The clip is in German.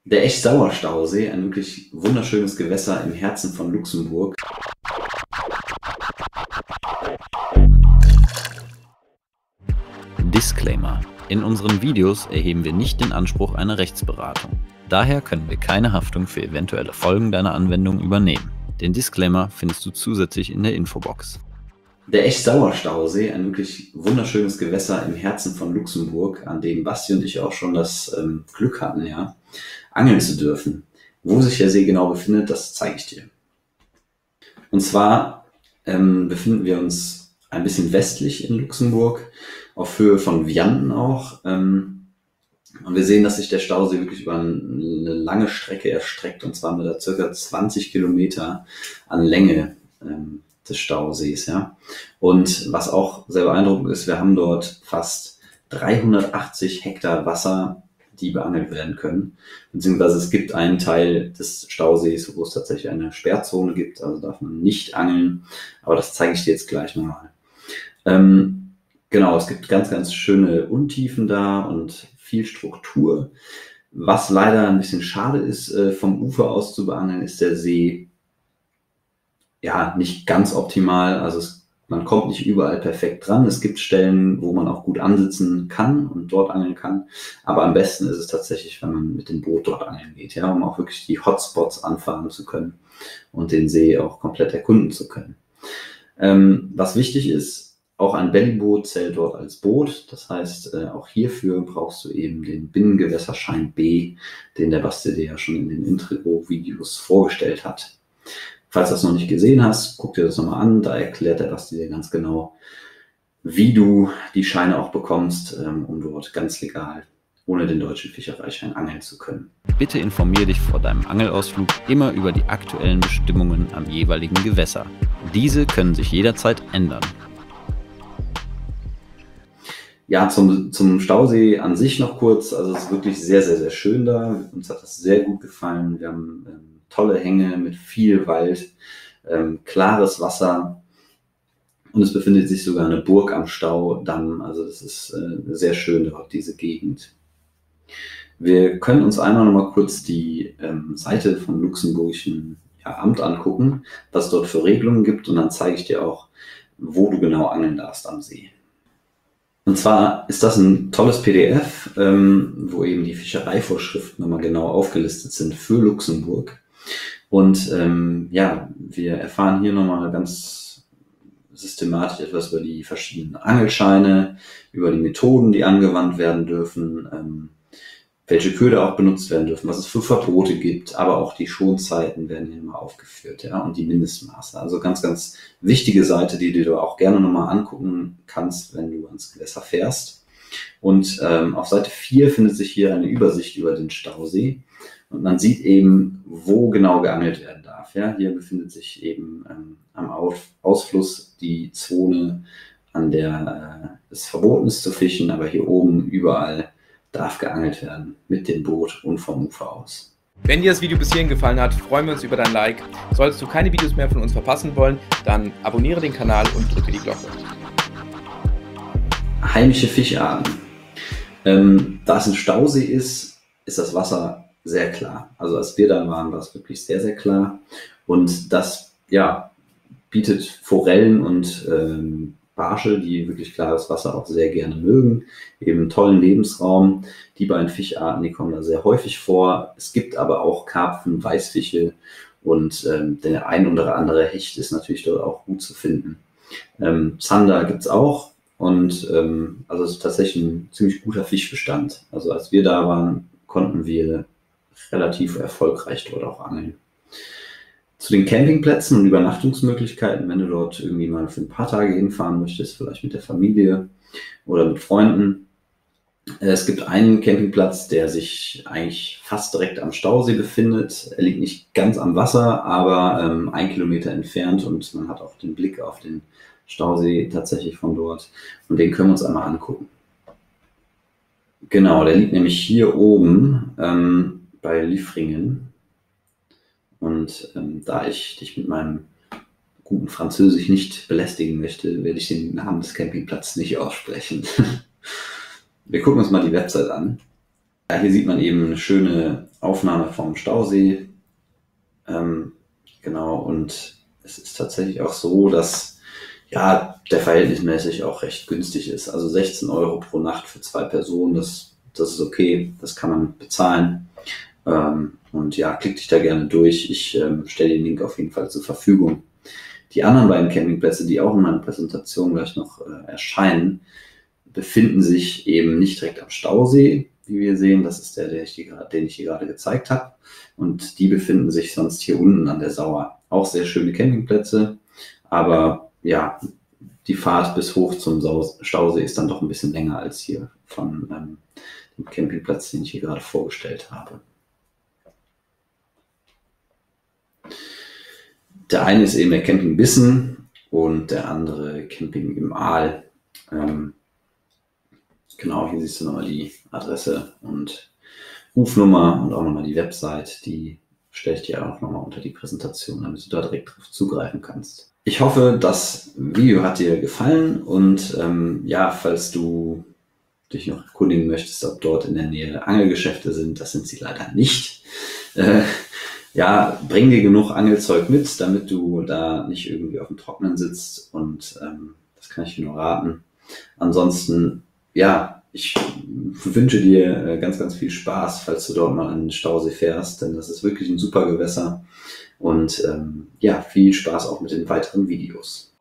Der Esch-Sauer-Stausee, ein wirklich wunderschönes Gewässer im Herzen von Luxemburg. Disclaimer: In unseren Videos erheben wir nicht den Anspruch einer Rechtsberatung. Daher können wir keine Haftung für eventuelle Folgen deiner Anwendung übernehmen. Den Disclaimer findest du zusätzlich in der Infobox. Der Esch-Sauer-Stausee, ein wirklich wunderschönes Gewässer im Herzen von Luxemburg, an dem Basti und ich auch schon das Glück hatten, ja, angeln zu dürfen. Wo sich der See genau befindet, das zeige ich dir. Und zwar befinden wir uns ein bisschen westlich in Luxemburg, auf Höhe von Vianden auch. Und wir sehen, dass sich der Stausee wirklich über eine lange Strecke erstreckt, und zwar mit ca. 20 Kilometer an Länge des Stausees. Ja. Und was auch sehr beeindruckend ist, wir haben dort fast 380 Hektar Wasser, die beangelt werden können. Beziehungsweise es gibt einen Teil des Stausees, wo es tatsächlich eine Sperrzone gibt, also darf man nicht angeln. Aber das zeige ich dir jetzt gleich nochmal. Genau, es gibt ganz, ganz schöne Untiefen da und viel Struktur. Was leider ein bisschen schade ist, vom Ufer aus zu beangeln, ist der See ja nicht ganz optimal. Also man kommt nicht überall perfekt dran. Es gibt Stellen, wo man auch gut ansitzen kann und dort angeln kann. Aber am besten ist es tatsächlich, wenn man mit dem Boot dort angeln geht, ja, um auch wirklich die Hotspots anfahren zu können und den See auch komplett erkunden zu können. Was wichtig ist, auch ein Bellyboot zählt dort als Boot. Das heißt, auch hierfür brauchst du eben den Binnengewässerschein B, den der Basti dir ja schon in den Intro-Videos vorgestellt hat. Falls du das noch nicht gesehen hast, guck dir das nochmal an. Da erklärt der Basti dir ganz genau, wie du die Scheine auch bekommst, um dort ganz legal ohne den deutschen Fischereischein angeln zu können. Bitte informiere dich vor deinem Angelausflug immer über die aktuellen Bestimmungen am jeweiligen Gewässer. Diese können sich jederzeit ändern. Ja, zum Stausee an sich noch kurz. Also es ist wirklich sehr, sehr, sehr schön da. Uns hat das sehr gut gefallen. Wir haben tolle Hänge mit viel Wald, klares Wasser. Und es befindet sich sogar eine Burg am Staudamm. Also das ist sehr schön dort, diese Gegend. Wir können uns einmal noch mal kurz die Seite vom luxemburgischen Amt angucken, was es dort für Regelungen gibt. Und dann zeige ich dir auch, wo du genau angeln darfst am See. Und zwar ist das ein tolles PDF, wo eben die Fischereivorschriften nochmal genau aufgelistet sind für Luxemburg. Und ja, wir erfahren hier nochmal ganz systematisch etwas über die verschiedenen Angelscheine, über die Methoden, die angewandt werden dürfen, welche Köder auch benutzt werden dürfen, was es für Verbote gibt, aber auch die Schonzeiten werden hier mal aufgeführt, ja, und die Mindestmaße. Also ganz, ganz wichtige Seite, die du auch gerne nochmal angucken kannst, wenn du ans Gewässer fährst. Und auf Seite 4 findet sich hier eine Übersicht über den Stausee. Und man sieht eben, wo genau geangelt werden darf. Ja, hier befindet sich eben am Ausfluss die Zone, an der es verboten ist zu fischen, aber hier oben überall darf geangelt werden mit dem Boot und vom Ufer aus. Wenn dir das Video bis hierhin gefallen hat, freuen wir uns über dein Like. Solltest du keine Videos mehr von uns verpassen wollen, dann abonniere den Kanal und drücke die Glocke. Heimische Fischarten. Da es ein Stausee ist, ist das Wasser sehr klar. Also als wir da waren, war es wirklich sehr, sehr klar. Und das ja, bietet Forellen und Barsche, die wirklich klares Wasser auch sehr gerne mögen, eben einen tollen Lebensraum. Die beiden Fischarten, die kommen da sehr häufig vor. Es gibt aber auch Karpfen, Weißfische und der ein oder andere Hecht ist natürlich dort auch gut zu finden. Zander gibt es auch und also es ist tatsächlich ein ziemlich guter Fischbestand. Also als wir da waren, konnten wir relativ erfolgreich dort auch angeln. Zu den Campingplätzen und Übernachtungsmöglichkeiten, wenn du dort irgendwie mal für ein paar Tage hinfahren möchtest, vielleicht mit der Familie oder mit Freunden. Es gibt einen Campingplatz, der sich eigentlich fast direkt am Stausee befindet. Er liegt nicht ganz am Wasser, aber 1 Kilometer entfernt und man hat auch den Blick auf den Stausee tatsächlich von dort. Und den können wir uns einmal angucken. Genau, der liegt nämlich hier oben bei Liefringen. Und da ich dich mit meinem guten Französisch nicht belästigen möchte, werde ich den Namen des Campingplatzes nicht aussprechen. Wir gucken uns mal die Website an. Ja, hier sieht man eben eine schöne Aufnahme vom Stausee. Genau, und es ist tatsächlich auch so, dass ja, der verhältnismäßig auch recht günstig ist. Also 16 Euro pro Nacht für 2 Personen, das ist okay, das kann man bezahlen. Und ja, klick dich da gerne durch. Ich stelle den Link auf jeden Fall zur Verfügung. Die anderen beiden Campingplätze, die auch in meiner Präsentation gleich noch erscheinen, befinden sich eben nicht direkt am Stausee, wie wir sehen. Das ist den ich hier gerade gezeigt habe. Und die befinden sich sonst hier unten an der Sauer. Auch sehr schöne Campingplätze, aber ja, die Fahrt bis hoch zum Stausee ist dann doch ein bisschen länger als hier von dem Campingplatz, den ich hier gerade vorgestellt habe. Der eine ist eben der Camping Bissen und der andere Camping im Aal. Genau, hier siehst du nochmal die Adresse und Rufnummer und auch nochmal die Website. Die stelle ich dir auch nochmal unter die Präsentation, damit du da direkt drauf zugreifen kannst. Ich hoffe, das Video hat dir gefallen und ja, falls du dich noch erkundigen möchtest, ob dort in der Nähe Angelgeschäfte sind, das sind sie leider nicht. Ja, bring dir genug Angelzeug mit, damit du da nicht irgendwie auf dem Trockenen sitzt und das kann ich dir nur raten. Ansonsten, ja, ich wünsche dir ganz, ganz viel Spaß, falls du dort mal an den Stausee fährst, denn das ist wirklich ein super Gewässer und ja, viel Spaß auch mit den weiteren Videos.